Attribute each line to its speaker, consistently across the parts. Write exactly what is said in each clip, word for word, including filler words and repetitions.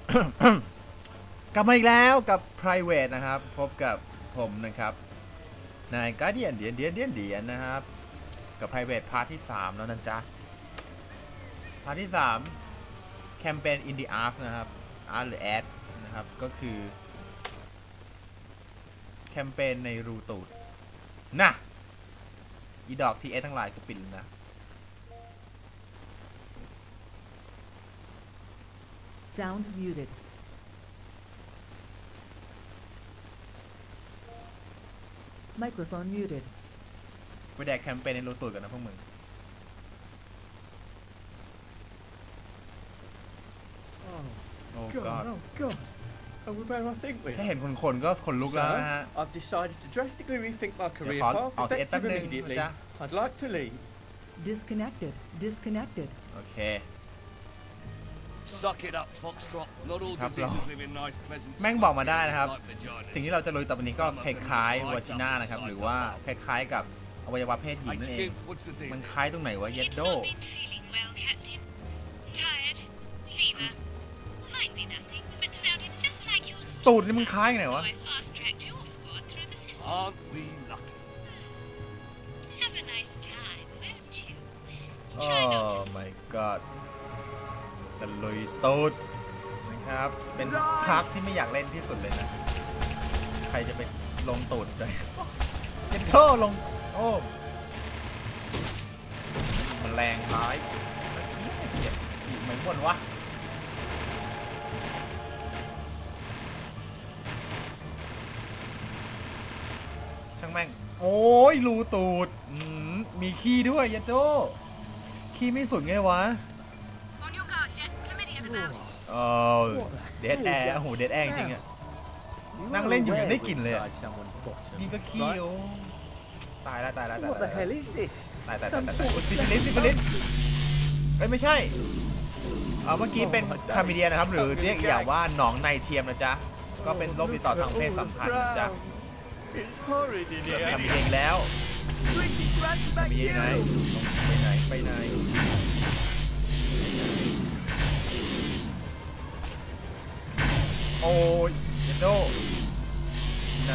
Speaker 1: กลับมาอีกแล้วกับ Private นะครับพบกับผมนะครับนายการ์เดียนเดียนเดียนเดียนเดียนนะครับกับ Private พาร์ทที่สามแล้วนะจ๊ะพาร์ทที่สามแคมเปญ In the Arts นะครับ Art หรือ Ad นะครับก็คือแคมเปญในรูตูดนะอีดอกทีเอสทั้งหลายกูปิดนะ
Speaker 2: Sound muted. Microphone muted.
Speaker 1: ไปแดกแคมเปญในรูตูดกันนะพวกมึง
Speaker 3: Oh God! Oh God! Are we where I think we
Speaker 1: ถ้า
Speaker 3: are?
Speaker 1: เห็นคนๆก็ขนลุกแล้วนะฮะ
Speaker 3: I've decided to drastically rethink my career
Speaker 1: ขอ
Speaker 3: path
Speaker 1: ออกเอสแป๊บ
Speaker 3: effective
Speaker 1: นึง
Speaker 3: immediately.
Speaker 1: นะจ๊ะ
Speaker 3: I'd like to leave.
Speaker 2: Disconnected. Disconnected.
Speaker 1: โอเค
Speaker 4: Suck it up, Foxtrot. Not all
Speaker 1: ครับเรา
Speaker 4: diseases live in nice, pleasant
Speaker 1: แม่งบอกมาได้นะครับ
Speaker 4: like vaginas.
Speaker 1: สิ่งที่เราจะลุยต่อไปนี้ก็คล้ายๆวาจิน่านะครับหรือว่าคล้ายๆกับอวัยวะเพศหญิง
Speaker 4: Hey,
Speaker 1: นั่นเอง
Speaker 4: Skip, what's the deal?
Speaker 1: มันคล้ายตรงไหนวะเยด
Speaker 5: It's
Speaker 1: โด
Speaker 5: not been feeling well, Captain. Tired, fever. Might be nothing, but sounded just like your sort
Speaker 1: ตูด
Speaker 5: of
Speaker 1: นี่มันคล้ายไง
Speaker 5: sound,
Speaker 1: วะ
Speaker 5: so I fast-tracked your squad through the system.
Speaker 4: Aren't we lucky?
Speaker 5: Have a nice time, won't you?
Speaker 1: โอ้
Speaker 5: Try not to
Speaker 1: my god ตะลุยตูดนะครับเป็นพาร์ทที่ไม่อยากเล่นที่สุดเลยนะใครจะไปลงตูดเลยเยดโดลงโอ้มันแรงร้ายเหี้ยอีกเหมือนบนวะช่างแม่งโอ้ยรูตูดมีขี้ด้วยเยดโดขี้ไม่สุดไงวะ
Speaker 5: On your guard, Jet. Chlamydia's about.
Speaker 1: เออเดดแอร์โอ้โหเดดแอร์จริงอะ นั่งเล่นอยู่ยังได้กลิ่นเลยอะ นี่ก็ขี้โอ้ตายแล้วตายแล้วตาย
Speaker 3: What the hell is this?
Speaker 1: ตายตายตายตายตายซิฟิลิสซิฟิลิสเอ้ยไม่ใช่เออเมื่อกี้เป็นคลามิเดียนะครับหรือเรียกอีกอย่างว่าหนองในเทียมนะจ๊ะก็เป็นโรคติดต่อทางเพศสัมพันธ์นะจ๊ะ
Speaker 3: It's horrid in
Speaker 1: เกิด
Speaker 3: here.
Speaker 1: คลามิเดียอีกแล้ว
Speaker 3: Twitchy grabs
Speaker 1: คลา
Speaker 3: back
Speaker 1: มิเดีย
Speaker 3: you.
Speaker 1: ไหนไปไหนไปไหนโอ้ยเยนโดไหน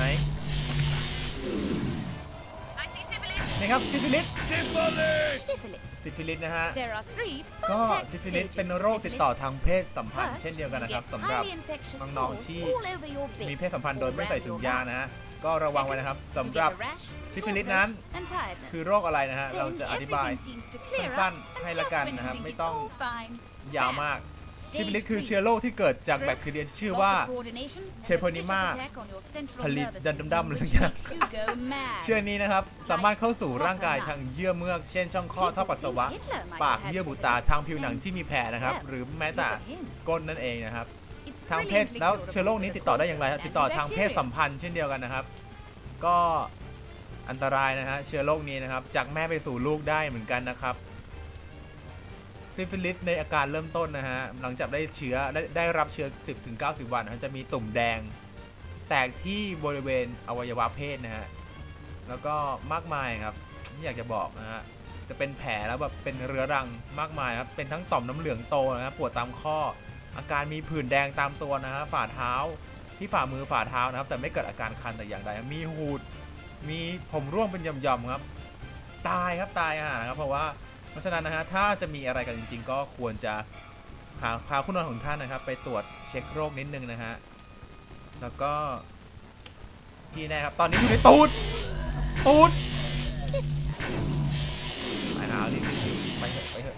Speaker 5: I see syphilis.
Speaker 1: นี่ครับซิฟิลิส
Speaker 5: Syphilis.
Speaker 1: ซิฟิลิสนะฮะ
Speaker 5: There are three
Speaker 1: ก็
Speaker 5: complex
Speaker 1: ซิฟิลิส
Speaker 5: stages
Speaker 1: เป็น
Speaker 5: to
Speaker 1: โรคติดต่อ
Speaker 5: syphilis.
Speaker 1: ทางเพศสัมพันธ์
Speaker 5: First,
Speaker 1: เช่นเดียวกัน
Speaker 5: you
Speaker 1: นะครับ
Speaker 5: get
Speaker 1: สำหรับ
Speaker 5: highly infectious
Speaker 1: น้อง
Speaker 5: sores
Speaker 1: ๆที่
Speaker 5: all over your bits
Speaker 1: มีเพศสัมพันธ์โดย
Speaker 5: or
Speaker 1: ไม่ใส่
Speaker 5: around
Speaker 1: ถุง
Speaker 5: your
Speaker 1: ยาง
Speaker 5: mouth.
Speaker 1: นะฮะก็ระวังไว้นะครับ
Speaker 5: You
Speaker 1: สำหรับ
Speaker 5: get a rash,
Speaker 1: ซิ
Speaker 5: sore
Speaker 1: ฟิลิส
Speaker 5: throat,
Speaker 1: นั้น
Speaker 5: and tiredness.
Speaker 1: คือโรคอะไรนะฮะ เรา
Speaker 5: Then
Speaker 1: จะอธิบาย
Speaker 5: everything seems to clear
Speaker 1: สั้น
Speaker 5: up,
Speaker 1: ๆให้
Speaker 5: and
Speaker 1: ละ
Speaker 5: just
Speaker 1: กัน
Speaker 5: when you
Speaker 1: นะครับ
Speaker 5: think
Speaker 1: ไม่
Speaker 5: it's
Speaker 1: ต้อง
Speaker 5: all fine,
Speaker 1: ยาวมาก ซิฟิลิส
Speaker 5: Stage
Speaker 1: คือ
Speaker 5: three.
Speaker 1: เชื้อโรคที่เกิดจากแบคทีเรียที่ชื่อว่า
Speaker 5: Loss of coordination and a
Speaker 1: Treponema
Speaker 5: vicious attack on your central
Speaker 1: ผลิต
Speaker 5: nervous
Speaker 1: ดัน
Speaker 5: system
Speaker 1: ดำๆหรือ
Speaker 5: which
Speaker 1: อย่าง
Speaker 5: makes you go mad.
Speaker 1: เชื้อนี้นะครับสามารถเข้าสู่ร่างกายทางเยื่อเมือกเช่นช่องคลอดท่อปัสสาวะปากเยื่อบุตาทางผิวหนังที่มีแผลนะครับหรือแม้แต่ก้นนั่นเองนะครับ
Speaker 5: It's
Speaker 1: ทางเพศ
Speaker 5: brilliantly
Speaker 1: แล้ว
Speaker 5: curable
Speaker 1: เชื้อโรคนี้ติดต่อได้อย่างไรครับ
Speaker 5: with
Speaker 1: ติดต่อทางเพศ
Speaker 5: antibacterial.
Speaker 1: สัมพันธ์เช่นเดียวกันนะครับ ก็อันตรายนะฮะเชื้อโรคนี้นะครับจากแม่ไปสู่ลูกได้เหมือนกันนะครับซิฟิลิสในอาการเริ่มต้นนะฮะหลังจากได้เชื้อได้ได้รับเชื้อ สิบถึงเก้าสิบ วันนะจะมีตุ่มแดง แตกที่บริเวณอวัยวะเพศนะฮะแล้วก็มากมายครับไม่อยากจะบอกนะฮะจะเป็นแผลแล้วแบบเป็นเรื้อรังมากมายครับเป็นทั้งต่อมน้ำเหลืองโตนะฮะปวดตามข้ออาการมีผื่นแดงตามตัวนะฮะฝ่าเท้าที่ฝ่ามือฝ่าเท้านะครับแต่ไม่เกิดอาการคันแต่อย่างใดมีหูดมีผมร่วงเป็นหย่อมๆครับตายครับตายห่าครับเพราะว่าเพราะฉะนั้นนะฮะถ้าจะมีอะไรกันจริงๆก็ควรจะพาพาคุณนอนของท่านนะครับไปตรวจเช็คโรคนิดนึงนะฮะแล้วก็ที่แน่ครับตอนนี้อยู่ในตูดตูดไปหนาวรีบๆไปเถอะไปเถอะ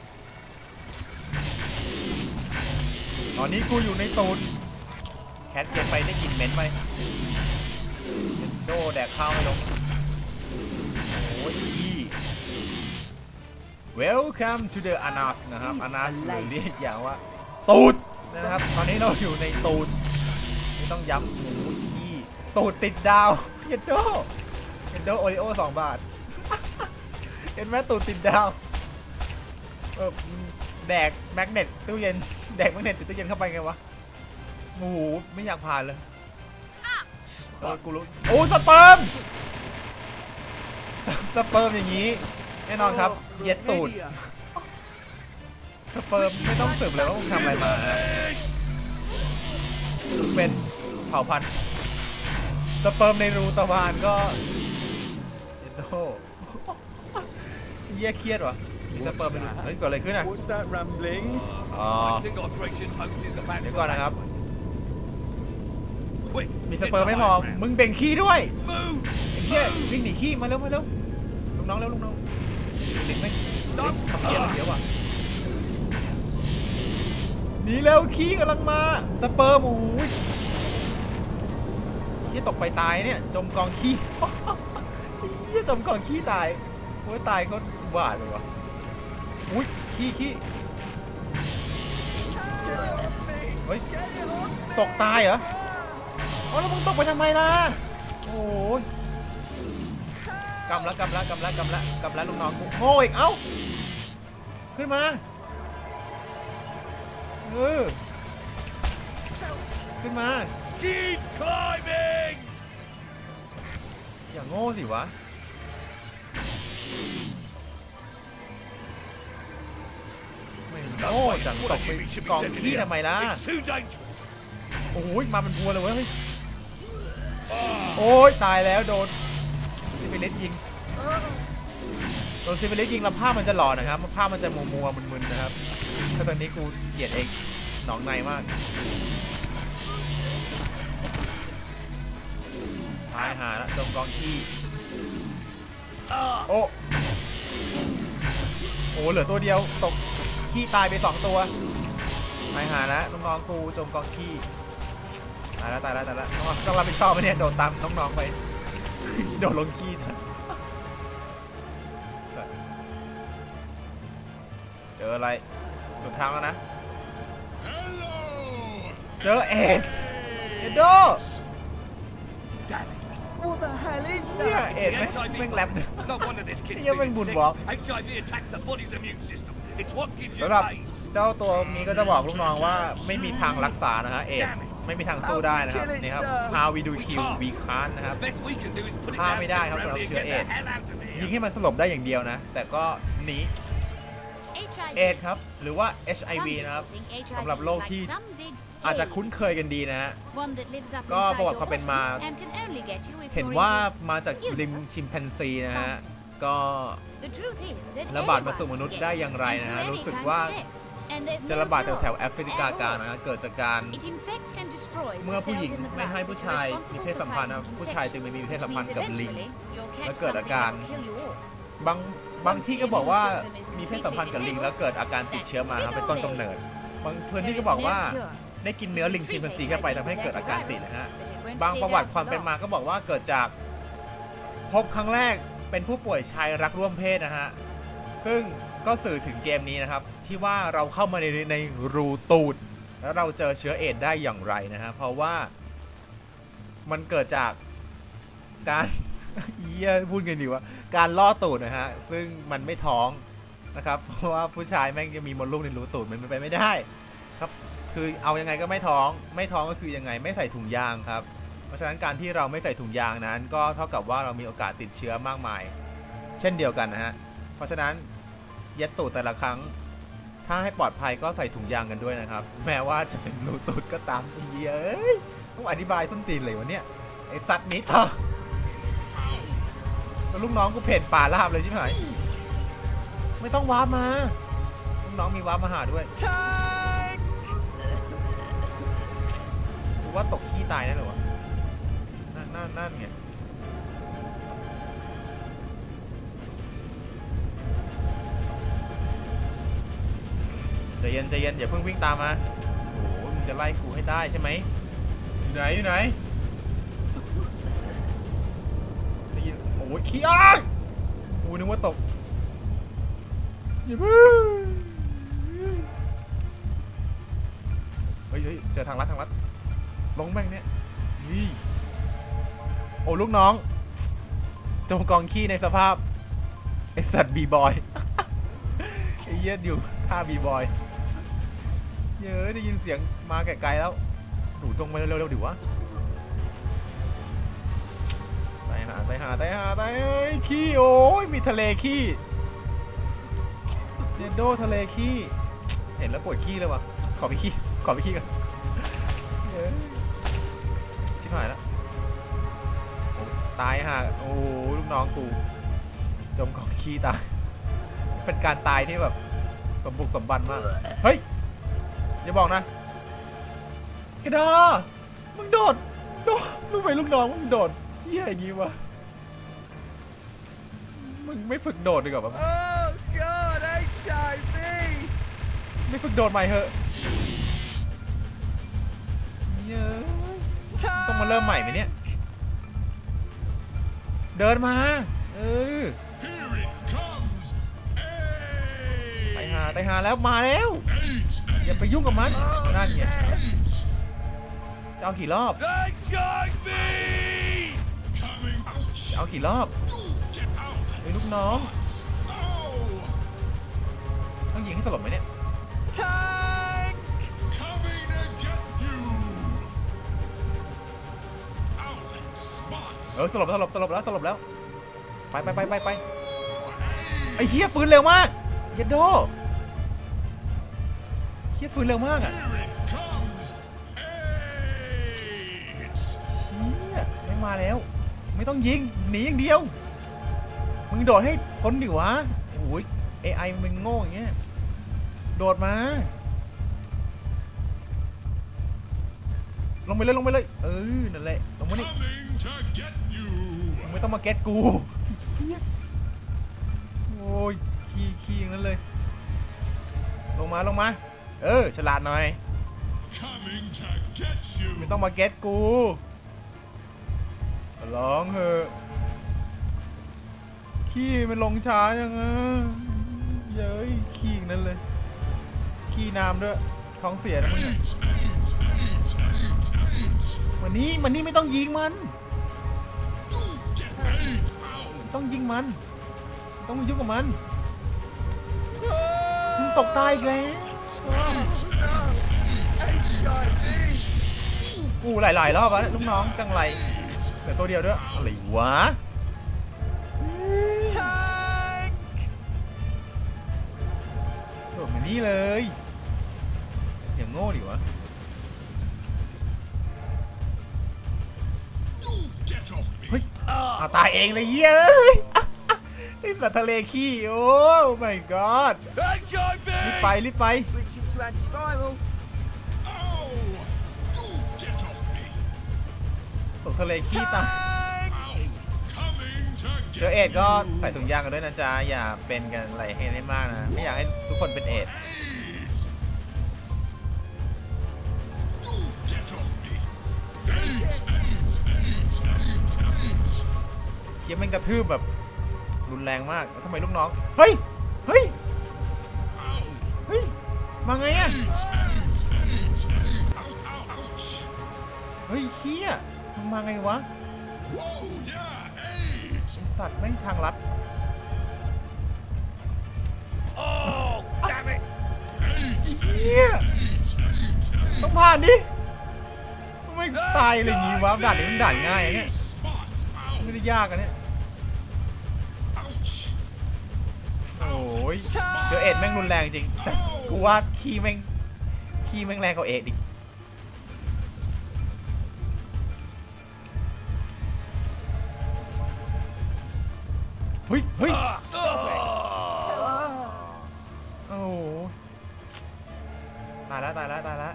Speaker 1: ตอนนี้กูอยู่ในตูดแคทเก็บไปได้กลิ่นเหม็นไปโดแดกข้าวไม่ลงโอ้ยอี Welcome to the Anas นะครับ Anas หรือเรียกอย่างว่าตูดนะครับตอนนี้เราอยู่ในตูดไม่ต้องย้ำโอ้ยอีตูดติดดาวเยนโดเยนโดโอริโอสองบาทเห็นไหมตูดติดดาวเออแดกแมกเนตตู้เย็นแดกแมกเนตติดตู้เย็นเข้าไปไงวะโอ้โหไม่อยากผ่านเลยเออกูรู้โอ้สเปิร์มสเปิร์มอย่างนี้แน่นอนครับเย็ดตูดสเปิร์มไม่ต้องสืบเลยว่ามึงทำอะไรมาเป็นเผ่าพันธุ์สเปิร์มในรูตะวันก็เอ็นโดเยี่ยเครียดวะมีสเปิร์มในรูเฮ้ยเกิดอะไรขึ้นอ่ะ
Speaker 3: What's that rambling?
Speaker 1: อ๋อ
Speaker 4: I think our gracious host is about
Speaker 1: เดี๋ยว
Speaker 4: to
Speaker 1: ก่อนนะครับ
Speaker 4: Quick,
Speaker 1: มีสเปิร์มไม่พอมึงเบ่งขี้ด้วย
Speaker 4: move!
Speaker 1: ไอ้เหี้ยวิ่งหนีขี้มาเร็วมาเร็วลูกน้องเร็วลูกน้องเด็กไม่เด็กขับเกียร์เสียวว่ะหนีเร็วขี้กำลังมาสเปิร์มโอ้ยขี้ตกไปตายเนี่ยจมกองขี้ ขี้จมกองขี้ตายโอ้ยตายก็หวาดเลยวะอุ้ยขี้ขี้เฮ้ยตกตายเหรออ๋อแล้วมึงตกไปทำไมล่ะโอ้ยกำละกำละกำละกำละกำละลูกน้องกูโง่อีกเอ้าขึ้นมาเออขึ้นมา
Speaker 4: Keep climbing!
Speaker 1: อย่างโง่สิวะไม่โง่จังตกไปกองขี้ทำไมล่ะ
Speaker 4: It's too dangerous.
Speaker 1: โอ้ยมาเป็นพัวเลยเว้ยโอ้ยตายแล้วโดนซิฟิลิสยิงโดนซิฟิลิสยิงแล้วภาพมันจะหลอนนะครับภาพมันจะมัวมัวมึนๆนะครับถ้าตอนนี้กูเกลียดเองหนองในมากตายหาแล้วจมกองขี้โอ้โหเหลือตัวเดียวตกขี้ตายไปสองตัวตายหาแล้วน้องๆกูจมกองขี้ตายแล้วตายแล้วตายแล้วต้องรับผิดชอบไหมเนี่ยโดนตามน้องๆไปโดนลงขี้นะเจออะไรสุดทางแล้วนะเจอเอ็ดเอ็ดโด
Speaker 4: Damn it.
Speaker 3: What the hell is
Speaker 1: เนี่ย
Speaker 3: that?
Speaker 1: เอ็ดแม่งแม่งแรป
Speaker 4: Not one of this kid's
Speaker 1: ยังแม่ง
Speaker 4: feeling
Speaker 1: บุญ
Speaker 4: sick.
Speaker 1: บอก
Speaker 4: H I V attacks the body's immune system. It's what gives you
Speaker 1: สำหรับ
Speaker 4: AIDS.
Speaker 1: เจ้าตัวนี้ก็จะบอกลูกน้องว่าไม่มีทางรักษานะฮะเอ็ดไม่มีทางสู้ได้นะครับนี่ครับ how we do kill we can't นะครับ
Speaker 4: The best we can do is put it
Speaker 1: ฆ่า
Speaker 4: down
Speaker 1: ไม่
Speaker 4: to
Speaker 1: ได้
Speaker 4: the
Speaker 1: ครับสำหรับ
Speaker 4: ground
Speaker 1: เชื้อ
Speaker 4: and
Speaker 1: เอ็ด
Speaker 4: get the hell out of
Speaker 1: ยิง
Speaker 4: here.
Speaker 1: ให้มันสลบได้อย่างเดียวนะ แต่ก็หนี
Speaker 5: H I V
Speaker 1: เอดส์ครับหรือว่า เอช ไอ วี นะครับ สำหรับโรคที่ อาจจะคุ้นเคยกันดีนะฮะ ก็ประวัติความเป็นมาเห็นว่ามาจากลิงชิมแปนซีนะฮะก็ระบาดมาสู่มนุษย์ได้อย่างไรนะฮะรู้สึกว่าจะระบาดแถวๆแอฟริกากลางนะฮะเกิดจากการเมื่อผู้หญิงไม่ให้ผู้ชายมีเพศสัมพันธ์นะผู้ชายจึงไม่มีเพศสัมพันธ์กับลิงแล้วเกิดอาการบางบางที่ก็บอกว่ามีเพศสัมพันธ์กับลิงแล้วเกิดอาการติดเชื้อมาครับเป็นต้นกำเนิดบางพื้นที่ก็บอกว่าได้กินเนื้อลิงชิมแปนซีเข้าไปทำให้เกิดอาการติดนะฮะบางประวัติความเป็นมาก็บอกว่าเกิดจากพบครั้งแรกเป็นผู้ป่วยชายรักร่วมเพศนะฮะซึ่งก็สื่อถึงเกมนี้นะครับที่ว่าเราเข้ามาในในรูตูดแล้วเราเจอเชื้อเอดส์ได้อย่างไรนะฮะเพราะว่ามันเกิดจากการเยี่ยพูดกันดีว่าการล่อตูดนะฮะซึ่งมันไม่ท้องนะครับเพราะว่าผู้ชายแม่งจะมีมดลูกในรูตูดมันเป็นไปไม่ได้ครับคือเอายังไงก็ไม่ท้องไม่ท้องก็คือยังไงไม่ใส่ถุงยางครับเพราะฉะนั้นการที่เราไม่ใส่ถุงยางนั้นก็เท่ากับว่าเรามีโอกาสติดเชื้อมากมายเช่นเดียวกันนะฮะเพราะฉะนั้นเย็ดตูดแต่ละครั้งถ้าให้ปลอดภัยก็ใส่ถุงยางกันด้วยนะครับแม้ว่าจะเป็นรูตูดก็ตามเย้ยต้องอธิบายส้นตีนเลยวะเนี่ยไอสัตว์นี้ต่อลูกน้องกูเพ่นป่าลาบเลยใช่ไหมไม่ต้องวาร์ปมาลูกน้องมีวาร์ปมาหาด้วยกูว่าตกขี้ตายแน่เลยวะนั่นนั่นนั่นไงใจเย็นใจเย็นอย่าเพิ่งวิ่งตามมาโอ้โหมึงจะไล่กูให้ได้ใช่ไหมอยู่ไหนอยู่ไหนได้ยินโอ้ยขี้อ้ายกูนึกว่าตกอย่าเพิ่งเฮ้ยเฮ้ยเจอทางลัดทางลัดลงแม่งเนี่ยนี่โอ้ลูกน้องจมกองขี้ในสภาพไอสัตว์บีบอยไอเหี้ยอยู่ท่าบีบอยเยอะได้ยินเสียงมาไกลๆแล้วหนูตรงไปเร็วๆดิวะไปหาไปหาไปหาไปขี้โอ้ยมีทะเลขี้เดนโดทะเลขี้เห็นแล้วปวดขี้เลยวะขอไปขี้ขอไปขี้กันชิบหายแล้วโอ้ตายห่าโอ้ลูกน้องกูจมกองขี้ตายเป็นการตายที่แบบสมบุกสมบันมากเฮ้ยอย่าบอกนะกระดามึงโดดโดดลูกไปลูกน้องมึงโดดเฮี้ยอย่างงี้วะมึงไม่ฝึกโดดดีกว่าปะ
Speaker 3: Oh God, H I V!
Speaker 1: ไม่ฝึกโดดใหม่เหอะเยอะต้องมาเริ่มใหม่ไหมเนี่ยเดินมาเออ
Speaker 6: Here it comes.
Speaker 1: ไปหาไปหาแล้วมาแล้วอย่าไปยุ่งกับมันนั่นไงจะเอากี่รอบ
Speaker 4: H I V!
Speaker 6: Coming out.
Speaker 1: จะเอากี่รอบ
Speaker 6: Get out.
Speaker 1: ไอ้ลูกน้อง
Speaker 6: Oh,
Speaker 1: ต้องยิงให้สลบไหมเนี่ย
Speaker 3: Tank!
Speaker 6: coming to get you. Out spots.
Speaker 1: เออสลบสลบสลบแล้วสลบแล้วไปไปไปไปไปไอ้เฮียฟื้นเร็วมากเยดโดเฮียฟื้นเร็วมากอ่ะ
Speaker 6: Here it comes. AIDS.
Speaker 1: เฮียไม่มาแล้ว ไม่ต้องยิงหนีอย่างเดียวมึงโดดให้พ้นดิวะโอ้ย เอ ไอ มันโง่อย่างเงี้ยโดดมาลงไปเลยลงไปเลยเออนั่นแหละลงมานี่
Speaker 6: Coming to get you.
Speaker 1: มึงไม่ต้องมาเก็ตกูเหี้ยโอ้ยขี้ขี้อย่างนั้นเลยลงมาลงมาเออฉลาดหน่อย
Speaker 6: Coming to get you.
Speaker 1: ไม่ต้องมาเก็ตกูร้องเหอะขี้มันลงช้ายังไงเย้ยขี้อย่างนั้นเลยขี้น้ำด้วยท้องเสียนะมึงเนี่ยวันนี้มันนี่ไม่ต้องยิงมัน
Speaker 6: Get AIDS out.
Speaker 1: ต้องยิงมันต้องมายุ่งกับมันมึงตกตายอีกแล้ว
Speaker 3: H I V!
Speaker 1: กูหลายๆรอบแล้วลูกน้องจังไรเหลือตัวเดียวด้วยอะไรวะ
Speaker 3: Tank!
Speaker 1: โดดมานี่เลยอย่างโง่ดิวะ
Speaker 6: Get off me.
Speaker 1: เฮ้ยเอาตายเองเลยเย้ยไอ้สัตว์ทะเลขี้โอ้ my god
Speaker 4: H I V!
Speaker 1: รีบไปรีบไป
Speaker 3: Switching to antiviral.
Speaker 6: Oh, get off me.
Speaker 1: ตกทะเลขี้ตาย
Speaker 6: Ow. Coming to
Speaker 1: เชื้อ
Speaker 6: get
Speaker 1: เอดส์ก็ใส่ถุงยางกันด้วยนะจ๊ะอย่าเป็นกันอะไรให้ได้มากนะไม่อยากให้ทุกคนเป็นเอดส์
Speaker 6: AIDS. Get off me. AIDS, AIDS, AIDS, AIDS, AIDS.
Speaker 1: เคี้ยแม่งกระทืบแบบรุนแรงมากแล้วทำไมลูกน้องเฮ้ยเฮ้ย
Speaker 6: Ow.
Speaker 1: เฮ้ยมาไงอะ
Speaker 6: AIDS, AIDS, AIDS, AIDS. Ow, ow, ouch.
Speaker 1: เฮ้ยเฮียมึงมาไงวะ
Speaker 6: Whoa, yeah, AIDS.
Speaker 1: ไอสัตว์แม่งทางลัด
Speaker 4: Oh, damn it!
Speaker 6: AIDS,
Speaker 1: เฮีย
Speaker 6: AIDS, AIDS, AIDS.
Speaker 1: ต้องผ่านดิทำไมตายอะไรอย่างงี้วะด่านนี้มันด่านง่ายอะเนี่ย
Speaker 6: Spots.
Speaker 1: ไม่
Speaker 6: Ow.
Speaker 1: ได้ยากอะเนี่ย
Speaker 6: Ouch.
Speaker 1: โอ้ยเจอเอ็ดแม่งรุนแรงจริงแต่กูว่าคีย์แม่งคีย์แม่งแรงกว่าเอ็ดอีกเฮ้ยเฮ้ย
Speaker 4: Ah, stop it!
Speaker 1: โอ้โหตายแล้วตายแล้วตายแล้ว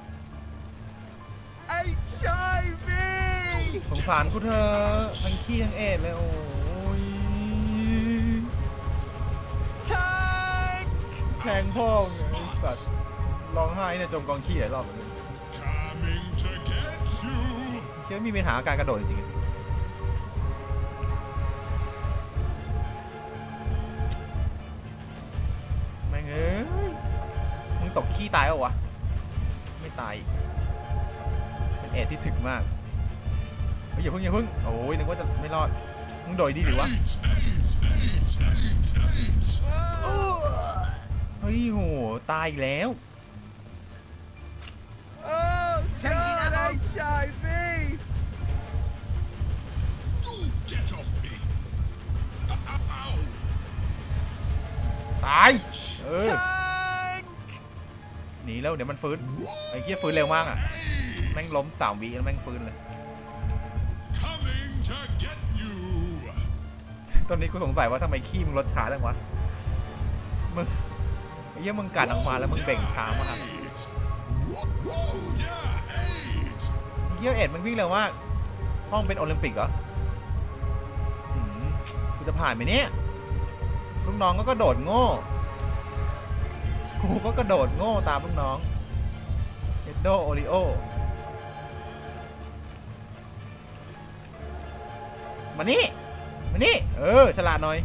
Speaker 3: H I V!
Speaker 1: สงสารกูเธอะทั้งขี้ทั้งเอ็ดเลยโอ้ย
Speaker 3: Tank!
Speaker 1: แทงพ่อไงไอ้สัตว์ร้องไห้เนี่ยจมกองขี้หลายรอบเลย
Speaker 6: Coming to get you.
Speaker 1: เชื่อมีปัญหาการกระโดดจริงๆแม่งเอ้ยมึงตกขี้ตายเหรอวะไม่ตายอีกเป็นเอ็ดที่ถึกมากเฮ้ยอย่าเพิ่งอย่าเพิ่งโอ้ยนึกว่าจะไม่รอดมึงโดดดีดิวะ
Speaker 6: AIDS, AIDS, AIDS, AIDS, AIDS.
Speaker 1: เฮ้ยโหตายอีกแล้ว
Speaker 3: Oh, God, H I V!
Speaker 6: Get off me. Ow.
Speaker 1: ตายเออ
Speaker 3: Tank!
Speaker 1: หนีแล้วเดี๋ยวมันฟื้นไอ้เหี้ยฟื้นเร็วมากอ่ะแม่งล้มสามวิแล้วแม่งฟื้นเลย
Speaker 6: Ow.
Speaker 1: ตอนนี้กูสงสัยว่าทำไมขี้มึงรสช้าจังวะมึงไอ้เหี้ยมึงกัดออกมาแล้วมึงเบ่งช้ามาก
Speaker 6: Whoa, yeah, eight.
Speaker 1: เหี้ยเอ็ดมันวิ่งเร็วมากห้องเป็นโอลิมปิกเหรอหืมกูจะผ่านไหมเนี่ยลูกน้องก็กระโดดโง่กูก็กระโดดโง่ตามลูกน้องเอดโดโอริโอมานี่มานี่เออฉลาดหน่อย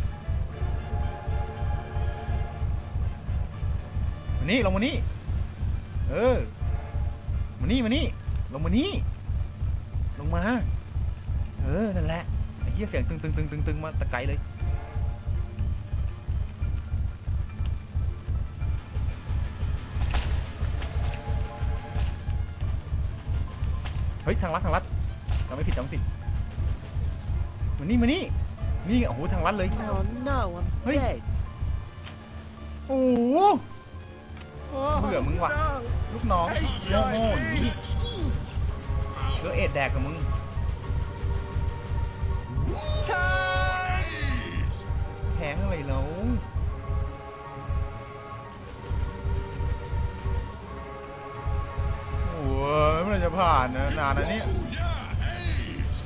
Speaker 1: มานี่ลงมานี่เออมานี่มานี่ลงมานี่ลงมาเออนั่นแหละไอ้เหี้ยเสียงตึงตึงตึงตึงตึงมาตะไกลเลยเฮ้ยทางลัดทางลัดจำไม่ผิดจำไม่ผิดมานี่มานี่นี่โอ้โหทางลัดเลย
Speaker 3: Oh no, I'm
Speaker 1: Hey.
Speaker 3: dead.
Speaker 1: โอ้โห
Speaker 3: Oh,
Speaker 1: เบื่อมึงว่ะ
Speaker 3: no.
Speaker 1: ลูกน้องโง่โง่อย่างนี้เดี๋ยวเอ็ดแดกกับมึง
Speaker 3: Time.
Speaker 1: แทงอะไรแล้วโอ้ยเมื่อไหร่จะผ่านนะนานนะเนี่ย
Speaker 6: Oh, yeah, eight.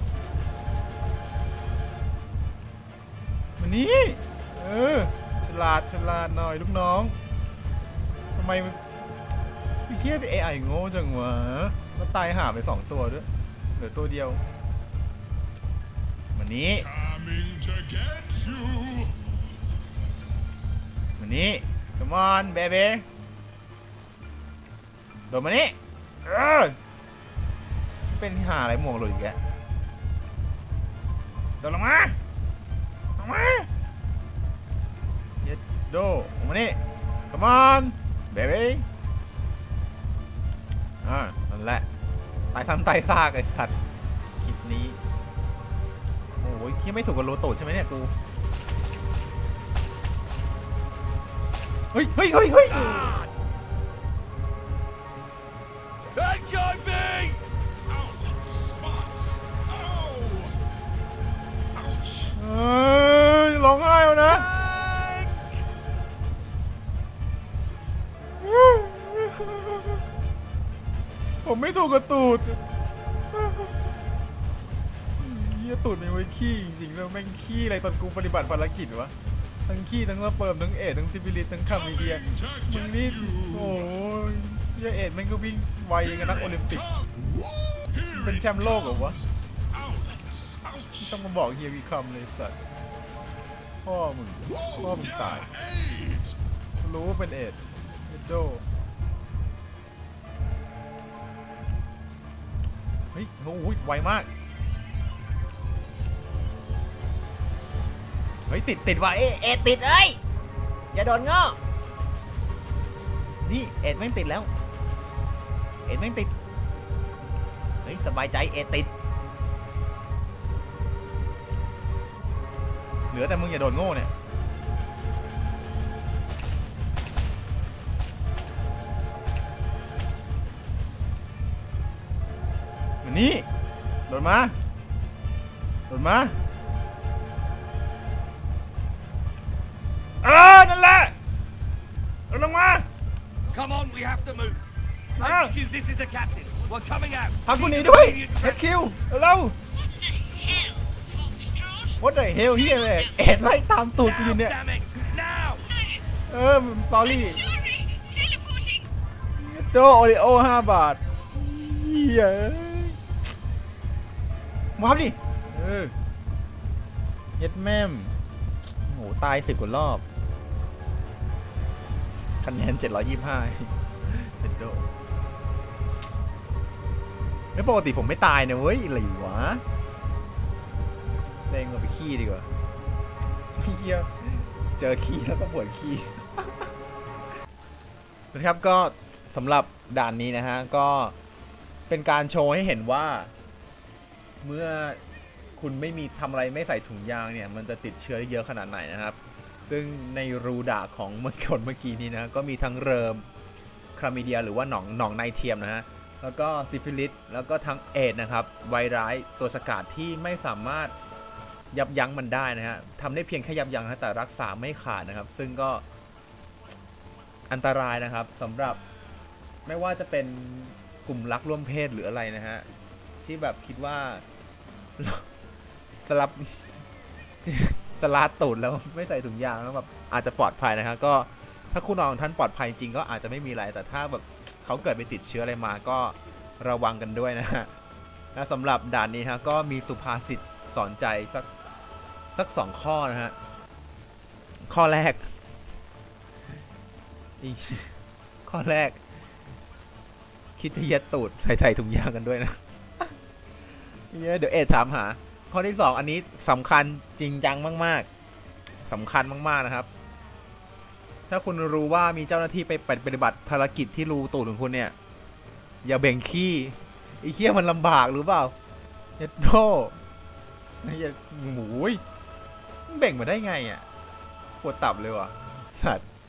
Speaker 1: มานี่เออฉลาดฉลาดหน่อยลูกน้องทำไมมันพี่เคียดเอไอโง่จังวะแล้วตายห่าไปสองตัวด้วยเหลือตัวเดียวมานี่
Speaker 6: Coming to get you.
Speaker 1: มานี่ come on baby โดดมานี่เออเป็นห่าอะไรหมวกหลุดอีกแกโดดลงมาลงมาเย็ดโดลงมานี่ come on baby อ่านั่นแหละตายซ้ำตายซากไอ้สัตว์คลิปนี้โอ้ยคิดไม่ถูกกับโลโตใช่ไหมเนี่ยกูเฮ้ยเฮ้ยเฮ้ยเฮ้ย
Speaker 4: H I V!
Speaker 6: Out. Spot. Ow. Ouch.
Speaker 1: เอ้ยร้องไห้แล้วนะ ผมไม่ถูกกับตูดเหี้ยตูดมีไว้ขี้จริงๆแล้วแม่งขี้อะไรตอนกูปฏิบัติภารกิจวะทั้งขี้ทั้งสเปิร์มทั้งเอดส์ทั้งซิฟิลิสทั้งคามีเดีย
Speaker 6: Coming to
Speaker 1: มึง
Speaker 6: get
Speaker 1: นี่
Speaker 6: you.
Speaker 1: โอ้ยเหี้ยเอดส์แม่งก็วิ่งไวอย่างกับนักโอลิมปิก
Speaker 6: Here
Speaker 1: เป็น
Speaker 6: it
Speaker 1: แชมป์โลกเหรอวะ
Speaker 6: Out. Ouch.
Speaker 1: ต้องมาบอกเฮียวีคัมเลยสัตว์พ่อมึง พ่อ
Speaker 6: Whoa,
Speaker 1: มึงตาย
Speaker 6: yeah, eight.
Speaker 1: รู้ว่าเป็นเอดส์เอดโดเฮ้ยโอ้ยไวมากเฮ้ยติดติดว่ะเอเอ็ดติดเอ้ยอย่าโดนง้อนี่เอ็ดแม่งติดแล้วเอ็ดแม่งติดเฮ้ยสบายใจเอ็ดติดเหลือแต่มึงอย่าโดนโง่เนี่ยมานี่โดนมาโดนมาเออนั่นแหละเอาลงมา
Speaker 4: Come on, we have to move.
Speaker 1: Ah.
Speaker 4: H Q, this is the captain. We're coming out.
Speaker 1: พักกูหนีด้วยเฮดคิวเร็ว
Speaker 5: What the hell, Foxtrot?
Speaker 1: ว What the hell เฮียเลยเอ็ดไล่ตามตูดกูอยู่
Speaker 4: Now,
Speaker 1: เนี่ย
Speaker 4: damn it! Now!
Speaker 1: เออ sorry
Speaker 5: I'm sorry. Teleporting.
Speaker 1: โดโอริโอห้าบาทเฮียมาครับดิเออเย็ดแม่มโหตายสิบกว่ารอบคะแนนเจ็ดร้อยยี่สิบห้าเจ็ดโดไม่ปกติผมไม่ตายนะเว้ยอะไรวะเล่งเราไปขี้ดีกว่าเฮียเจอขี้แล้วก็ปวดขี้ นะครับก็สำหรับด่านนี้นะฮะก็เป็นการโชว์ให้เห็นว่าเมื่อคุณไม่มีทำอะไรไม่ใส่ถุงยางเนี่ยมันจะติดเชื้อได้เยอะขนาดไหนนะครับซึ่งในรูด่าของเมื่อคนเมื่อกี้นี้นะก็มีทั้งเริมคลามิเดียหรือว่าหนองหนองในเทียมนะฮะแล้วก็ซิฟิลิสแล้วก็ทั้งเอดส์นะครับไวรัสตัวสกัดที่ไม่สามารถยับยั้งมันได้นะฮะทำได้เพียงแค่ยับยั้งนะแต่รักษาไม่ขาดนะครับซึ่งก็อันตรายนะครับสำหรับไม่ว่าจะเป็นกลุ่มรักร่วมเพศหรืออะไรนะฮะที่แบบคิดว่าสลับสลาดตูดแล้วไม่ใส่ถุงยางแล้วแบบอาจจะปลอดภัยนะฮะก็ถ้าคู่นอนของท่านปลอดภัยจริงก็อาจจะไม่มีอะไรแต่ถ้าแบบเขาเกิดไปติดเชื้ออะไรมาก็ระวังกันด้วยนะฮะและสำหรับด่านนี้ฮะก็มีสุภาษิตสอนใจสักสักสองข้อนะฮะข้อแรกอีข้อแรกคิดจะเย็ดตูดใส่ไถ่ถุงยางกันด้วยนะเดี๋ยวเอ็ดถามหาข้อที่สองอันนี้สำคัญจริงจังมากๆสำคัญมากๆนะครับถ้าคุณรู้ว่ามีเจ้าหน้าที่ไปปฏิบัติภารกิจที่รูตูดของคุณเนี่ยอย่าเบ่งขี้ไอ้เขี้ยมันลำบากหรือเปล่าเย็ดโน่ไอ้หมูเบ่งมาได้ไงอ่ะปวดตับเลยว่ะสัตว์